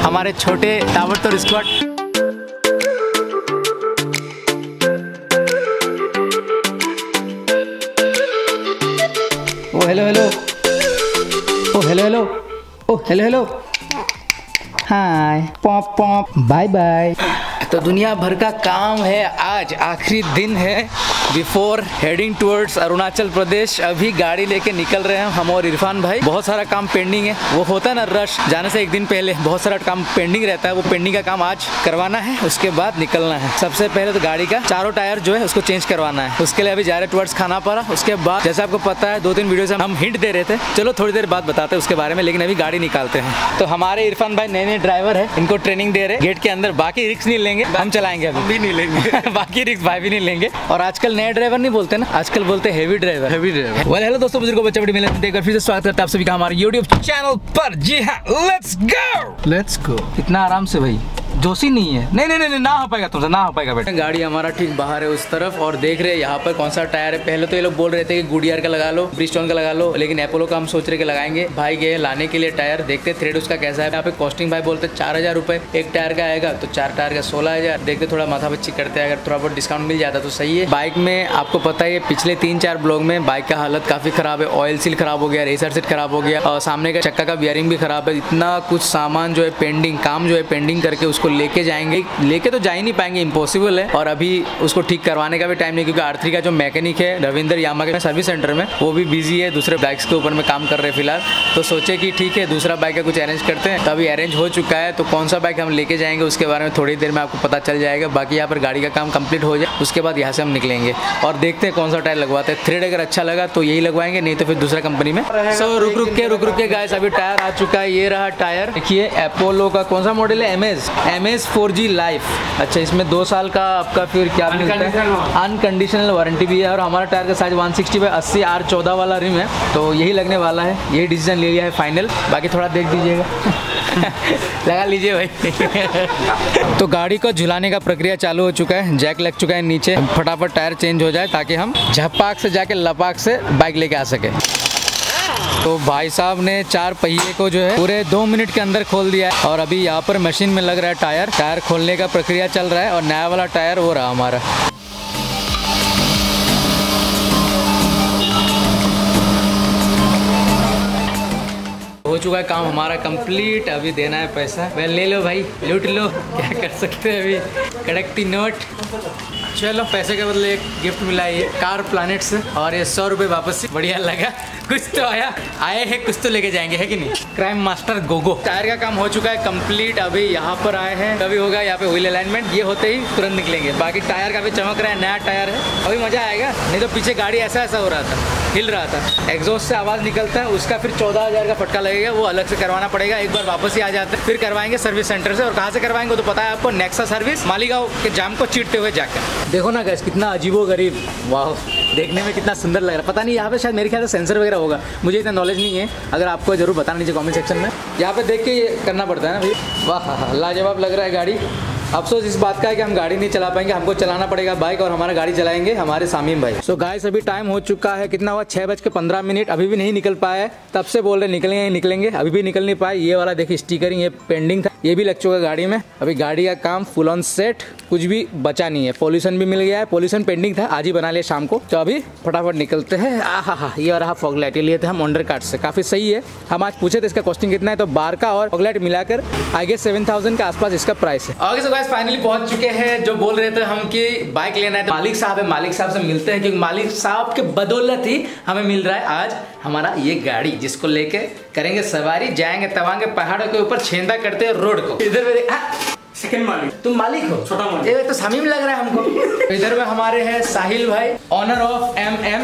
हमारे छोटे ताबड़तोड़ squad. Oh hello hello, oh hello hello, oh hello hello, hi pop pop, bye bye. तो दुनिया भर का काम है, आज आखिरी दिन है before heading towards Arunachal Pradesh. अभी गाड़ी लेके निकल रहे हैं हम और इरफान भाई। बहुत सारा काम पेंडिंग है, वो होता है ना रश, जाने से एक दिन पहले बहुत सारा काम पेंडिंग रहता है। वो पेंडिंग का काम आज करवाना है, उसके बाद निकलना है। सबसे पहले तो गाड़ी का चारों टायर जो है उसको चेंज करवाना है, उसके लिए अभी जा रहे टुवर्ड्स खानापारा। उसके बाद जैसे आपको पता है 2-3 वीडियो से हम हिंट दे रहे थे, चलो थोड़ी देर बाद बताते हैं उसके बारे में, लेकिन अभी गाड़ी निकालते हैं। तो हमारे इरफान भाई नए ड्राइवर है, इनको ट्रेनिंग दे रहे गेट के अंदर। बाकी रिक्स नहीं लेंगे, हम चलाएंगे, अभी भी नहीं लेंगे बाकी रिक्स भाई भी नहीं लेंगे। और आजकल नए ड्राइवर नहीं बोलते ना, आजकल बोलते हेवी ड्राइवर। वेल हेलो दोस्तों, बुजुर्गों बच्चे बड़ी मिले एक बार फिर से स्वागत करते हैं आप सभी का हमारे YouTube चैनल पर। जी हाँ, लेट्स गो। इतना आराम से भाई, जोशी नहीं है। नहीं ना हो पाएगा तुमसे, ना हो पाएगा बेटा। गाड़ी हमारा ठीक बाहर है उस तरफ, और देख रहे हैं यहाँ पर कौन सा टायर है। पहले तो ये लोग बोल रहे थे कि गुडियर का लगा लो, ब्रिजस्टोन का लगा लो, लेकिन अपोलो का हम सोच रहे कि लगाएंगे। भाई गए लाने के लिए टायर, देखते थ्रेड उसका कैसा है। यहाँ पे कॉस्टिंग भाई बोलते 4000 रुपए एक टायर का आएगा, तो 4 टायर का 16000। देखते थोड़ा माथा बच्ची करते हैं, अगर थोड़ा बहुत डिस्काउंट मिल जाता तो सही है। बाइक में आपको पता है पिछले 3-4 ब्लॉग में बाइक का हालत काफी खराब है। ऑयल सील खराब हो गया, रेसर सेट खराब हो गया, और सामने का चक्का का बियरिंग भी खराब है। इतना कुछ सामान जो है पेंडिंग, काम जो है पेंडिंग करके उसको लेके जाएंगे, लेके तो जा ही नहीं पाएंगे, इम्पॉसिबल है। और अभी उसको ठीक करवाने का भी टाइम नहीं, क्योंकि R3 का जो मैकेनिक है रविंदर यामा के सर्विस सेंटर में, वो भी बिजी है, दूसरे बाइक्स के ऊपर में काम कर रहे हैं फिलहाल। तो सोचे कि ठीक है दूसरा बाइक का कुछ अरेंज करते हैं। तो अभी अरेंज हो चुका है, तो कौन सा बाइक हम लेके जाएंगे उसके बारे में थोड़ी देर में आपको पता चल जाएगा। बाकी यहाँ पर गाड़ी का काम कंप्लीट हो जाए, उसके बाद यहाँ से हम निकलेंगे और देखते हैं कौन सा टायर लगवाते हैं। थ्रेड अगर अच्छा लगा तो यही लगवाएंगे, नहीं तो फिर दूसरा कंपनी में। सो रुक के गाइस, अभी टायर आ चुका है। ये रहा टायर, देखिए अपोलो का कौन सा मॉडल है, MS 4G लाइफ। अच्छा, इसमें 2 साल का आपका फिर क्या अनकंडीशनल वारंटी भी है। और हमारा टायर का साइज 160/80 R14 वाला रिम है, तो यही लगने वाला है। यही डिसीजन ले लिया है फाइनल। बाकी थोड़ा देख दीजिएगा लगा लीजिए भाई तो गाड़ी को झुलाने का प्रक्रिया चालू हो चुका है, जैक लग चुका है नीचे। फटाफट टायर चेंज हो जाए ताकि हम झपाक से जाके लपाक से बाइक लेके आ सके। तो भाई साहब ने 4 पहिए को जो है पूरे 2 मिनट के अंदर खोल दिया है, और अभी यहाँ पर मशीन में लग रहा है टायर खोलने का प्रक्रिया चल रहा है। और नया वाला टायर वो रहा हमारा। हो चुका है काम हमारा कंप्लीट, अभी देना है पैसा। वेल ले लो भाई, लूट लो, क्या कर सकते हैं अभी। कड़कती नोट। चलो, पैसे के बदले एक गिफ्ट मिला है, ये कार प्लानेट से, और ये 100 रुपये वापस से। बढ़िया लगा, कुछ तो आए हैं, कुछ तो लेके जाएंगे, है कि नहीं। Crime master Gogo. टायर का काम हो चुका है कंप्लीट, अभी यहाँ पर आए हैं, अभी होगा यहाँ पे व्हील अलाइनमेंट। ये होते ही तुरंत निकलेंगे। बाकी टायर काफी चमक रहा है, नया टायर है, अभी मजा आएगा। नहीं तो पीछे गाड़ी ऐसा हो रहा था, हिल रहा था, एग्जॉस्ट से आवाज निकलता है, उसका फिर 14000 का फटका लगेगा, वो अलग से करवाना पड़ेगा। एक बार वापस ही आ जाते हैं, फिर करवाएंगे सर्विस सेंटर से। और कहाँ से करवाएंगे तो पता है आपको, नेक्सा सर्विस, मालीगांव के जाम को चीरते हुए जाकर। देखो ना गैस, कितना अजीबोगरीब, वाह, देखने में कितना सुंदर लग रहा है। पता नहीं यहाँ पे शायद मेरे ख्याल से सेंसर वगैरह होगा, मुझे इतना नॉलेज नहीं है। अगर आपको जरूर बताना नीचे कमेंट सेक्शन में। यहाँ पे देख के करना पड़ता है ना भाई। वाह, लाजवाब लग रहा है गाड़ी। अफसोस इस बात का है कि हम गाड़ी नहीं चला पाएंगे, हमको चलाना पड़ेगा बाइक, और हमारा गाड़ी चलाएंगे हमारे सामीम भाई। सो गाइस, अभी टाइम हो चुका है, कितना हुआ, 6:15, अभी भी नहीं निकल पाया। तब से बोल रहे निकलेंगे, अभी भी निकल नहीं पाए। ये वाला देखिए स्टिकरिंग, ये पेंडिंग था, ये भी लग चुका गाड़ी में। अभी गाड़ी का काम फुल ऑन सेट, कुछ भी बचा नहीं है। पॉल्यूशन भी मिल गया है, पॉल्यूशन पेंडिंग था, आज ही बना लिया शाम को। तो अभी फटाफट निकलते हैं। ये रहा फॉग लाइट, ये लिए थे हम ऑनडर कार्ड से, काफी सही है। हम आज पूछे थे इसका कॉस्टिंग कितना है, तो बार का और फॉग लाइट मिलाकर आई गेस 7000 के आसपास इसका प्राइस है। आगे से गाइस फाइनली पहुंच चुके हैं। जो बोल रहे थे हम कि बाइक लेना है, तो मालिक साहब है, मालिक साहब से मिलते हैं, क्योंकि मालिक साहब के बदौलत ही हमें मिल रहा है आज हमारा ये गाड़ी, जिसको लेके करेंगे सवारी, जाएंगे तवांगे पहाड़ों के ऊपर, छेंदा करते हैं रोड को। इधर मेरे सेकंड मालिक, तुम मालिक हो, छोटा मालिक, ये तो समीम लग रहा है हमको। इधर में हमारे हैं साहिल भाई, owner of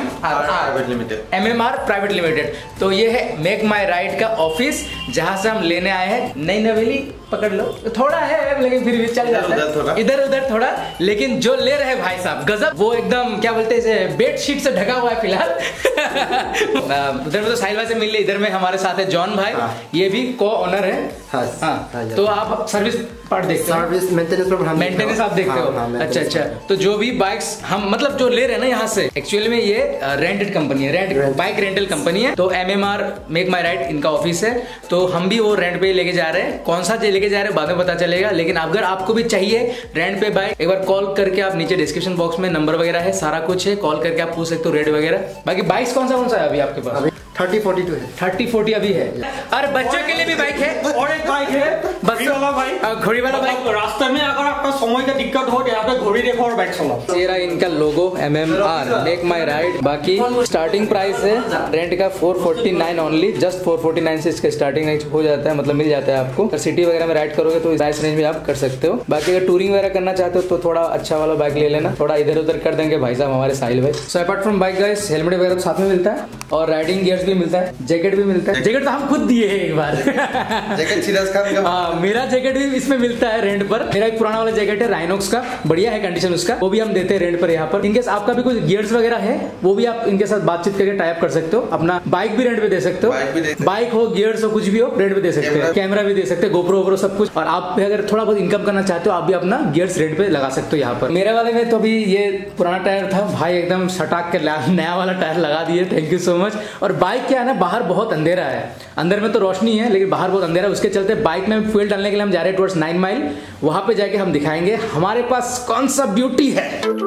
MMR private limited. तो ये है मेक माई राइड का ऑफिस, जहाँ से हम लेने आए हैं। नई नवेली पकड़ लो, थोड़ा है लेकिन फिर भी चल जाता है, इधर उधर थोड़ा। लेकिन जो ले रहे भाई साहब गजब, वो एकदम क्या बोलते हैं इसे, बेडशीट से ढका हुआ है फिलहाल। उधर में तो साहिल भाई से मिल लिया। इधर में हमारे साथ है जॉन भाई, ये भी को ऑनर है। तो आप सर्विस पार्ट देखते हैं, सर्विस मेंटेनेंस आप देखते हो। अच्छा अच्छा, तो जो भी बाइक्स हम मतलब जो ले रहे हैं ना यहाँ से, एक्चुअली में ये रेंटेड कंपनी है, बाइक रेंटल कंपनी है। तो MMR मेक माई राइड इनका ऑफिस है, तो हम भी वो रेंट पे लेके जा रहे हैं। कौन सा लेके जा रहे हैं बाद में पता चलेगा, लेकिन अगर आपको भी चाहिए रेंट पे बाइक, एक बार कॉल करके आप नीचे डिस्क्रिप्शन बॉक्स में नंबर वगैरह है, सारा कुछ है, कॉल करके आप पूछ सकते हो रेट वगैरह। बाकी बाइक्स कौन सा है अभी आपके पास? 30-42 है। 30-40 अभी है। और बच्चों के लिए भी बाइक है, और एक बाइक है घड़ी वाला बाइक। घड़ी वाला बाइक, रास्ते में अगर आपका समय का दिक्कत हो यहाँ पे घड़ी देखो और बाइक चलाओ। ये रहा इनका logo MMR make my ride. बाकी स्टार्टिंग प्राइस है रेंट का 449 ओनली, जस्ट 449 से इसका स्टार्टिंग रेंज हो जाता है, मतलब मिल जाता है आपको। अगर सिटी वगैरह में राइड करोगे तो प्राइस रेंज में आप कर सकते हो। बाकी अगर टूरिंग वगैरह करना चाहते हो तो थोड़ा अच्छा वाला बाइक ले लेना, थोड़ा इधर उधर कर देंगे भाई साहब हमारे साहिल भाई। So apart from bike guys, helmet वगैरह तो साथ में मिलता है और राइडिंग गियर्स भी मिलता है, जैकेट भी मिलता है। जैकेट तो हम खुद दिए हैं एक बार। जैकेट सिराज खान का। हाँ, मेरा जैकेट भी इसमें मिलता है रेंट पर। मेरा एक पुराना वाला जैकेट है राइनॉक्स का, बढ़िया है कंडीशन उसका, वो भी हम देते हैं रेंट पर यहाँ पर। इनकेस आपका भी कुछ गियर्स वगैरह है वो भी आप इनके साथ बातचीत करके टाइप कर सकते हो। अपना बाइक भी रेंट पे दे सकते हो, बाइक हो गियर्स हो कुछ भी हो रेंट पे दे सकते हो, कैमरा भी दे सकते हो, गोप्रो वोप्रो सब कुछ। और आप भी अगर थोड़ा बहुत इनकम करना चाहते हो आप भी अपना गियर्स रेंट पे लगा सकते हो यहाँ पर। मेरे वाले में तो अभी ये पुराना टायर था भाई, एकदम सटाक के नया वाला टायर लगा दिए, थैंक यू सो मच। और बाइक क्या है ना, बाहर बहुत अंधेरा है, अंदर में तो रोशनी है लेकिन बाहर बहुत अंधेरा है, उसके चलते बाइक में फ्यूल डालने के लिए हम जा रहे हैं टुवर्ड्स 9 माइल। वहां पे जाके हम दिखाएंगे हमारे पास कौन सा ब्यूटी है।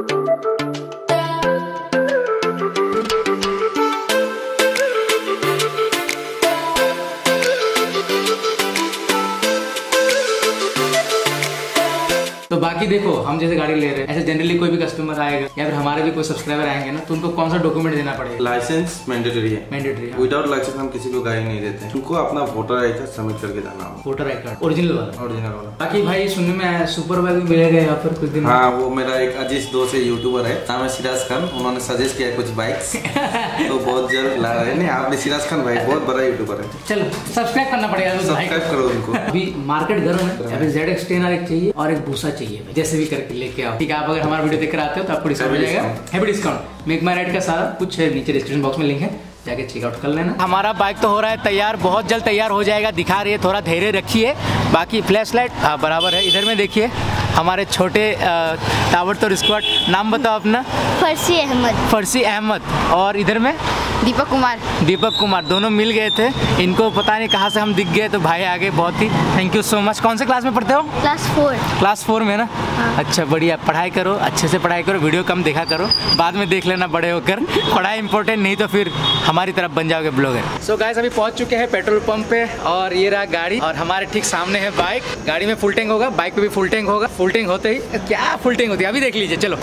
तो बाकी देखो, हम जैसे गाड़ी ले रहे हैं, ऐसे जनरली कोई भी कस्टमर आएगा या फिर हमारे भी कोई सब्सक्राइबर आएंगे ना, तो उनको कौन सा डॉक्यूमेंट देना पड़ेगा? लाइसेंस मैंडेटरी है। मैंडेटरी है। विदाउट लाइसेंस हम किसी को गाड़ी नहीं देते, उनको अपना वोटर आई कार्ड सबमिट करके जाना होगा। वोटर आई कार्ड ओरिजिनल वाला। बाकी भाई सुनने में आया सुपर बाइक भी मिलेगा यहाँ पर कुछ दिन। हाँ, वो मेरा एक अजीज दोस्त है, यूट्यूबर है, नाम है सिराज खान, उन्होंने सजेस्ट किया कुछ बाइक्स तो बहुत जल्द ला रहे हैं। आपने सिराज खान भाई बहुत बड़ा यूट्यूबर है, चलो सब्सक्राइब करना पड़ेगा, सब्सक्राइब करो उनको। अभी मार्केट गर्म है, अभी ZX10R एक चाहिए और एक भूसा चाहिए, जैसे भी करके लेके आओ, ठीक है। आप अगर हमारा वीडियो देख कर आते हो तो आपको डिस्काउंट मिल जाएगा, heavy discount. Make my ride का सारा कुछ है नीचे डिस्क्रिप्शन बॉक्स में लिंक है, जाके चेकआउट कर लेना। हमारा बाइक तो हो रहा है तैयार, बहुत जल्द तैयार हो जाएगा, दिखा रही है, थोड़ा धैर्य रखिए। बाकी फ्लैश लाइट हाँ बराबर है। इधर में देखिए हमारे छोटे ताबड़तोड़ स्क्वाड, नाम बताओ अपना? फर्सी अहमद। और इधर में दीपक कुमार, दोनों मिल गए थे, इनको पता नहीं कहाँ से हम दिख गए तो भाई आगे, बहुत ही थैंक यू सो मच। कौन से क्लास में पढ़ते हो? क्लास 4 में ना? हाँ। अच्छा बढ़िया, पढ़ाई करो, अच्छे से पढ़ाई करो, वीडियो कम देखा करो, बाद में देख लेना बड़े होकर। पढ़ाई इंपॉर्टेंट नहीं तो फिर हमारी तरफ बन जाओगे ब्लॉगर। सो गाइस अभी पहुंच चुके हैं पेट्रोल पंप पे और ये रहा गाड़ी और हमारे ठीक सामने है बाइक। गाड़ी में फुल टैंक होगा, बाइक पे भी फुल टैंक होगा। फुल टैंक होते ही क्या फुल टैंक होती है अभी देख लीजिए, चलो।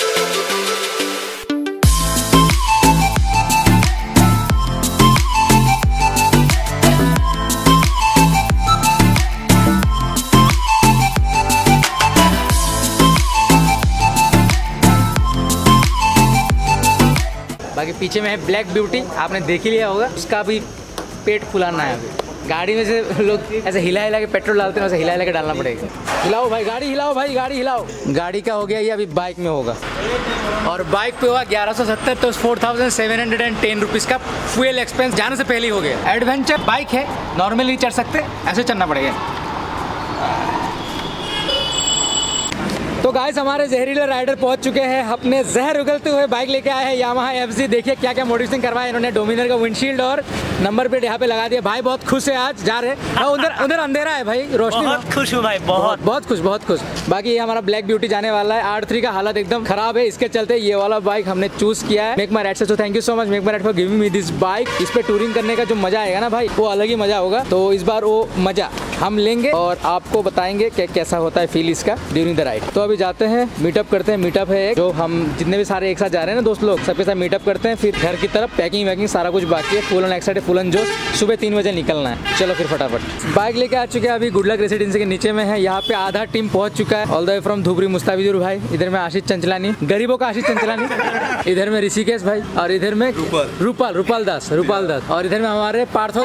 बाकी पीछे में है ब्लैक ब्यूटी, आपने देख ही लिया होगा, उसका भी पेट फुलाना है। अभी गाड़ी में से लोग ऐसे हिला हिला के पेट्रोल डालते हैं, वैसे हिला हिला के डालना पड़ेगा। हिलाओ भाई गाड़ी, हिलाओ भाई गाड़ी हिलाओ। गाड़ी का हो गया ये, अभी बाइक में होगा। और बाइक पे हुआ 1170, तो 4710 रुपीज़ का फ्यूल एक्सपेंस जाने से पहले ही हो गया। एडवेंचर बाइक है, नॉर्मली चढ़ सकते, ऐसे चलना पड़ेगा। तो गाइस हमारे जहरीले राइडर पहुंच चुके हैं, अपने जहर उगलते हुए बाइक लेके आए हैं यामाहा FZ। देखिए क्या क्या मॉडिफिकेशन करवाया इन्होंने, डोमिनर का विंडशील्ड और नंबर प्लेट यहाँ पे लगा दिया। भाई बहुत खुश है, आज जा रहे हैं। उधर अंधेरा है भाई, रोशनी। बहुत खुश हूँ भाई, बहुत खुश। बाकी ये हमारा ब्लैक ब्यूटी जाने वाला है। R3 का हालत एकदम खराब है, इसके चलते ये वाला बाइक हमने चूज किया है मेक माई राइड से। तो thank you so much make my ride for giving me this bike. इस पे टूरिंग करने का जो मजा आएगा ना भाई, वो अलग ही मजा होगा। तो इस बार वो मजा हम लेंगे और आपको बताएंगे कि कैसा होता है फील इसका ड्यूरिंग द राइड। तो अभी जाते हैं, मीटअप करते हैं। मीटअप है एक, जो हम जितने भी सारे एक साथ जा रहे हैं ना दोस्त लोग, सबके साथ मीटअप करते हैं। फिर घर की तरफ पैकिंग वैकिंग सारा कुछ बाकी है, full on excited, full on जोश। सुबह 3 बजे निकलना है, चलो फिर फटाफट। बाइक लेके आ चुके हैं, अभी गुड लक रेसिडेंसी के नीचे में है। यहाँ पे आधा टीम पहुंच चुका है, all the way from Dhubri Mustafizur भाई, इधर में आशीष चंचलानी, गरीबों का आशीष चंचलानी, इधर में ऋषिकेश भाई, और इधर में रूपाल दास, और इधर में हमारे पार्थो दा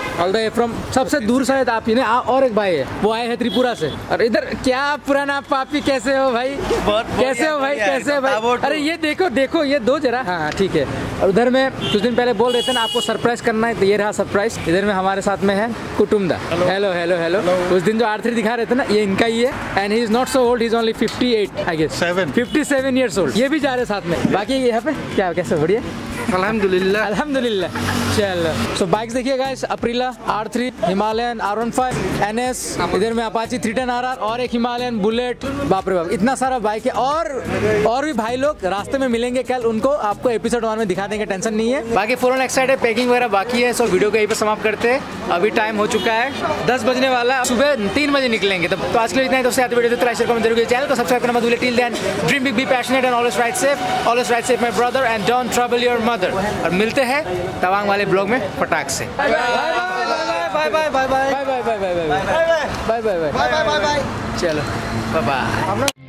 ऑल द वे फ्रॉम सबसे दूर शायद आप ही ने और एक भाई है वो आए हैं त्रिपुरा से। और इधर क्या पुराना पापी, कैसे हो भाई? कैसे हो भाई? कैसे हो भाई? अरे ये देखो देखो ये दो जरा। हाँ ठीक है। और उधर में कुछ दिन पहले बोल रहे थे ना आपको सरप्राइज करना है, तो ये रहा सरप्राइज। इधर में हमारे साथ में है कुटुम्बा। Hello hello hello. उस दिन जो R3 दिखा रहे थे ना, ये इनका ही है। And he is not so old, he is only 58 I guess, 57 years old. ये भी जा रहे साथ में। बाकी यहाँ पे क्या कैसे बढ़िया? अल्हम्दुलिल्लाह अल्हम्दुलिल्लाह। चलो सो बाइक्स देखिए guys, Aprilia, R3, Himalayan, R15, NS, इधर में अपाची 310 RR और एक हिमालयन बुलेट। बाप रे बाप इतना सारा बाइक है। और भी भाई लोग रास्ते में मिलेंगे कल, उनको आपको एपिसोड 1 में दिखा देंगे, टेंशन नहीं है। बाकी फुल ऑन एक्साइटेड, पैकिंग वगैरह बाकी है। सो वीडियो को यहीं पे समाप्त करते हैं। अभी टाइम हो चुका है 10 बजने वाला, सुबह 3 बजे निकलेंगे। तो आज के लिए इतना ही। दोस्तों वीडियो तो लाइक कमेंट जरूर, चैनल को सब्सक्राइब करना मत भूलिए। Till then dream big, be passionate and always ride safe my brother and don't trouble your mother. और मिलते हैं तवांग वाले ब्लॉग में फटाक से। Bye bye bye bye bye bye bye bye bye bye bye bye bye bye bye bye. चलो bye bye.